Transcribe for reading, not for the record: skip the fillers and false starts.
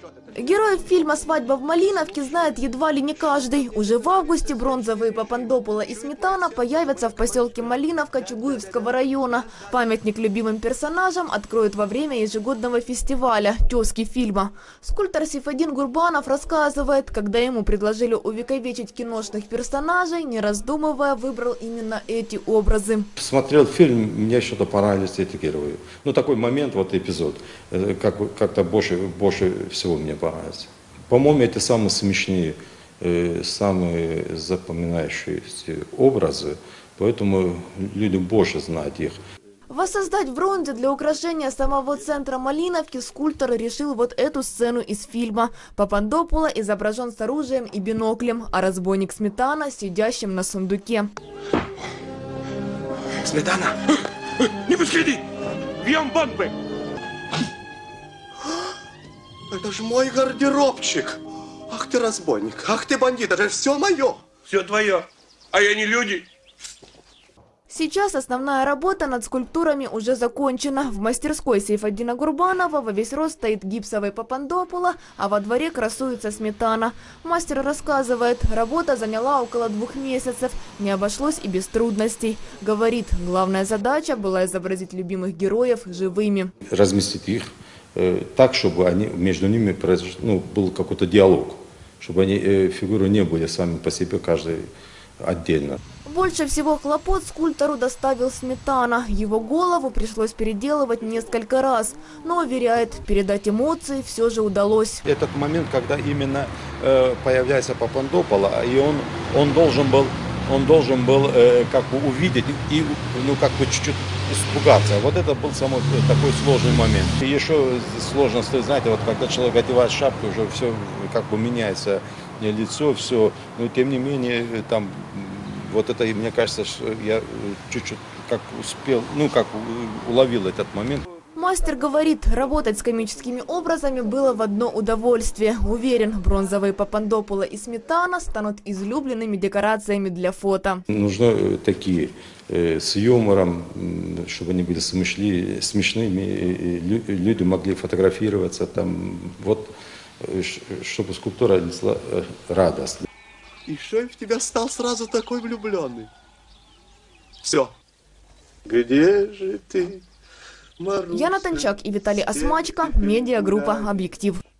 Героев фильма «Свадьба в Малиновке» знает едва ли не каждый. Уже в августе бронзовые Папандополо и Сметана появятся в поселке Малиновка Чугуевского района. Памятник любимым персонажам откроют во время ежегодного фестиваля «Тезки фильма». Скульптор Сейфадин Гурбанов рассказывает, когда ему предложили увековечить киношных персонажей, не раздумывая, выбрал именно эти образы. Смотрел фильм, мне что-то понравились эти герои. Ну, такой момент, вот эпизод, как-то больше всего мне понравился. По-моему, это самые смешные, самые запоминающиеся образы, поэтому люди больше знают их. Воссоздать в бронзе для украшения самого центра Малиновки скульптор решил вот эту сцену из фильма. Папандополо изображен с оружием и биноклем, а разбойник Сметана сидящим на сундуке. Сметана! Не подходи! Бьем бомбы! Это же мой гардеробчик! Ах ты разбойник, ах ты бандит, это же все мое! Все твое, а я не люди! Сейчас основная работа над скульптурами уже закончена. В мастерской Сейфадина Гурбанова во весь рост стоит гипсовый Папандополо, а во дворе красуется Сметана. Мастер рассказывает, работа заняла около 2 месяцев. Не обошлось и без трудностей. Говорит, главная задача была изобразить любимых героев живыми. Разместить их так, чтобы между ними был какой-то диалог, чтобы фигуры не были сами по себе, каждый отдельно. Больше всего хлопот скульптору доставил Сметана. Его голову пришлось переделывать несколько раз. Но, уверяет, передать эмоции все же удалось. Этот момент, когда именно появляется Папандополо, и он должен был как бы увидеть и как бы чуть-чуть испугаться. Вот это был самый такой сложный момент. И еще сложность, знаете, вот когда человек одевает шапку, уже все как бы меняется лицо, все. Но тем не менее, там, вот это, мне кажется, что я чуть-чуть как успел, как уловил этот момент. Мастер говорит, работать с комическими образами было в одно удовольствие. Уверен, бронзовые Папандополо и Сметана станут излюбленными декорациями для фото. Нужно такие с юмором, чтобы они были смешными, и люди могли фотографироваться там, вот, чтобы скульптура несла радость. И что я в тебя стал сразу такой влюбленный? Все. Где же ты? Яна Танчак и Виталий Осмачко, медиагруппа «Объектив».